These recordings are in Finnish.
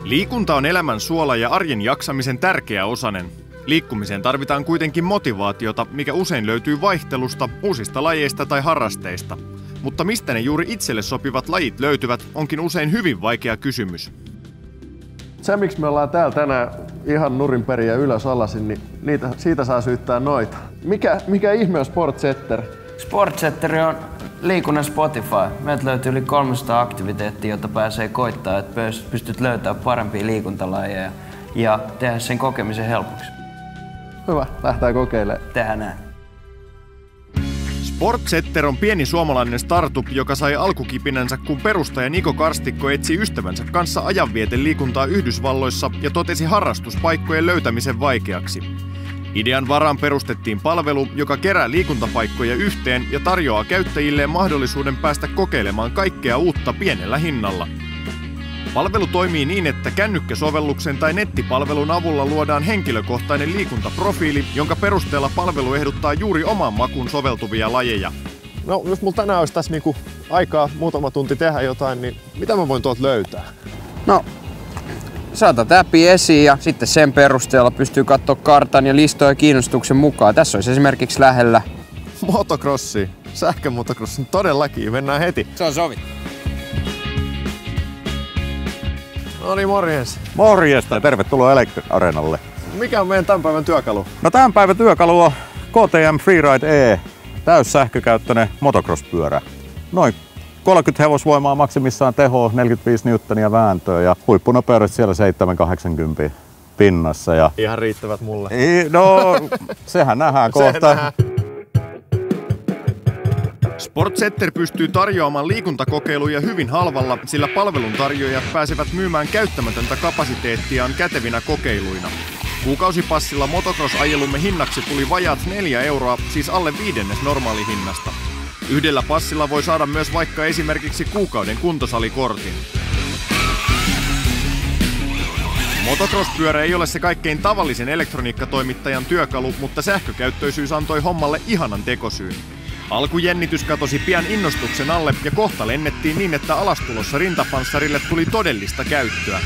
Liikunta on elämän suola ja arjen jaksamisen tärkeä osanen. Liikkumiseen tarvitaan kuitenkin motivaatiota, mikä usein löytyy vaihtelusta, uusista lajeista tai harrasteista. Mutta mistä ne juuri itselle sopivat lajit löytyvät, onkin usein hyvin vaikea kysymys. Se, miksi me ollaan täällä tänään ihan nurin perin ja ylös alasin, niin siitä saa syyttää noita. Mikä ihme on Sportsetter? Sportsetter on liikunnan Spotify. Meiltä löytyy yli 300 aktiviteettia, jota pääsee koittaa, että pystyt löytämään parempia liikuntalajeja ja tehdä sen kokemisen helpoksi. Hyvä, lähdetään kokeilemaan. Tehdään näin. Sportsetter on pieni suomalainen startup, joka sai alkukipinänsä, kun perustaja Niko Karstikko etsi ystävänsä kanssa ajanvieteliikuntaa Yhdysvalloissa ja totesi harrastuspaikkojen löytämisen vaikeaksi. Idean varaan perustettiin palvelu, joka kerää liikuntapaikkoja yhteen ja tarjoaa käyttäjilleen mahdollisuuden päästä kokeilemaan kaikkea uutta pienellä hinnalla. Palvelu toimii niin, että kännykkäsovelluksen tai nettipalvelun avulla luodaan henkilökohtainen liikuntaprofiili, jonka perusteella palvelu ehdottaa juuri oman makuun soveltuvia lajeja. No, jos mulla tänään olisi tässä aikaa muutama tunti tehdä jotain, niin mitä mä voin tuolta löytää? No, saatat appi esiin ja sitten sen perusteella pystyy katsoa kartan ja listoja kiinnostuksen mukaan. Tässä olisi esimerkiksi lähellä motocrossi, sähkömotocrossi, todellakin, mennään heti. Se on sovittu. No niin, morjens. Morjesta ja tervetuloa Electric Areenalle. Mikä on meidän tämän päivän työkalu? No tämän päivän työkalu on KTM Freeride E, täyssähkökäyttöinen motocross-pyörä. Noin 30 hevosvoimaa maksimissaan tehoa, 45 newtonia vääntöä ja huippunopeudet siellä 780 pinnassa. Ja ihan riittävät mulle. No, sehän nähdään kohta. Sportsetter pystyy tarjoamaan liikuntakokeiluja hyvin halvalla, sillä palveluntarjoajat pääsevät myymään käyttämätöntä kapasiteettiaan kätevinä kokeiluina. Kuukausipassilla motocross-ajelumme hinnaksi tuli vajaat 4 euroa, siis alle 1/5 normaalihinnasta. Yhdellä passilla voi saada myös vaikka esimerkiksi kuukauden kuntosalikortin. Motocross-pyörä ei ole se kaikkein tavallisen elektroniikkatoimittajan työkalu, mutta sähkökäyttöisyys antoi hommalle ihanan tekosyyn. Alkujännitys katosi pian innostuksen alle ja kohta lennettiin niin, että alastulossa rintapanssarille tuli todellista käyttöä.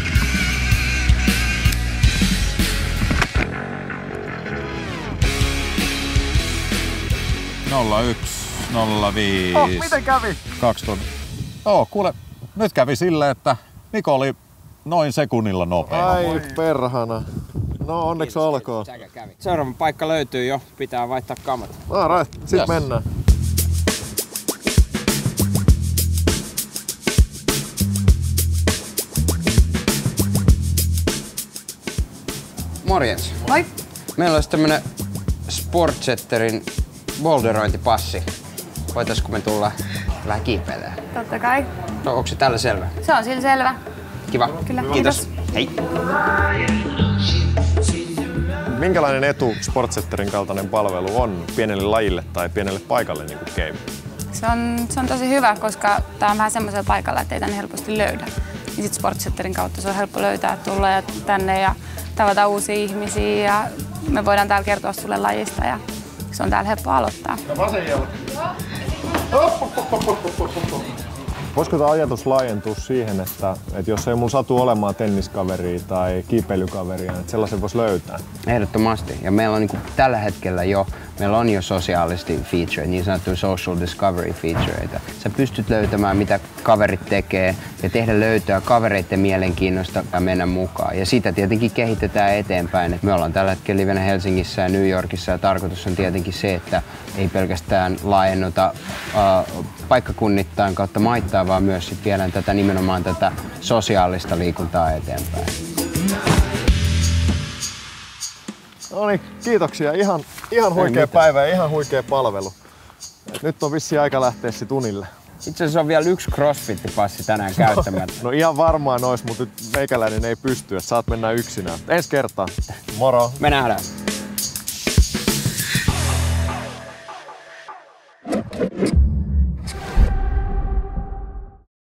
Miten kävi? 2000. Kuule, nyt kävi silleen, että Niko oli noin sekunnilla nopea. Ai perhana. No onneksi olkoon. Seuraava paikka löytyy jo, pitää vaihtaa kamat. Alright, sit mennään. Morjens. Moi. Meillä olisi tämmönen Sportsetterin boulderointipassi. Voitaisko me tulla vähän kiipeilemään? Totta kai. No, onko se tällä selvä? Se on sillä selvä. Kiva. Kyllä. Kiitos. Hei. Minkälainen etu Sportsetterin kaltainen palvelu on pienelle lajille tai pienelle paikalle niin kuin Game? Se on tosi hyvä, koska tää on vähän semmoisella paikalla, että ei tänne helposti löydä. Niin sit Sportsetterin kautta se on helppo löytää, tulla ja tänne ja tavata uusia ihmisiä ja me voidaan täällä kertoa sulle lajista ja se on täällä helppo aloittaa. Voisiko tämä ajatus laajentua siihen, että jos ei mun satu olemaan tenniskaveria tai kiipeilykaveria, että sellaisen voisi löytää? Ehdottomasti. Ja meillä on tällä hetkellä meillä on jo sosiaalisesti feature, niin sanottuja social discovery featureita. Sä pystyt löytämään, mitä kaverit tekee ja tehdä löytöä kavereiden mielenkiinnosta ja mennä mukaan. Ja sitä tietenkin kehitetään eteenpäin. Me ollaan tällä hetkellä livenä Helsingissä ja New Yorkissa ja tarkoitus on tietenkin se, että ei pelkästään laajennuta paikkakunnittain kautta maittaa, vaan myös sit viedään nimenomaan tätä sosiaalista liikuntaa eteenpäin. No niin, kiitoksia. Ihan huikea päivä ja ihan huikea palvelu. Nyt on vissiin aika lähteä sit unille. Itse asiassa on vielä yksi crossfit-passi tänään käyttämättä. No ihan varmaan ois, mutta nyt meikäläinen ei pysty, että saat mennä yksinään. Ensi kertaa. Moro! Me nähdään.